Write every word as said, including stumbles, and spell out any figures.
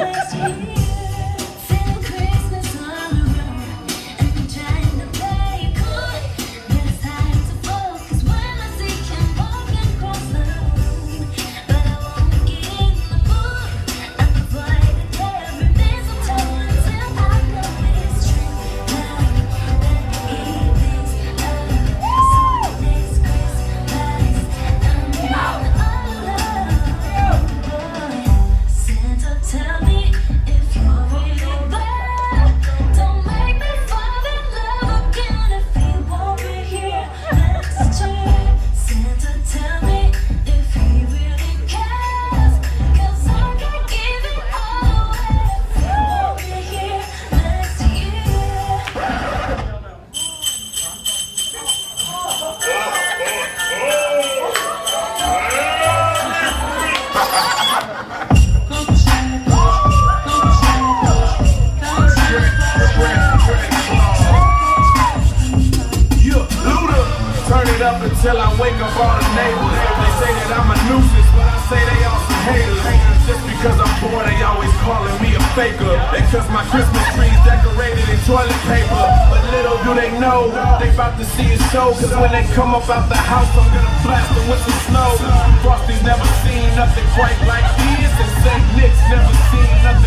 Up until I wake up all the neighbors. They say that I'm a nuisance, but I say they all some haters. Just because I'm poor, they always calling me a faker. They cause my Christmas tree's decorated in toilet paper. But little do they know, they about to see a show. Cause when they come up out the house, I'm gonna blast them with some snow. Frosty's never seen nothing quite like this, and Saint Nick's never seen nothing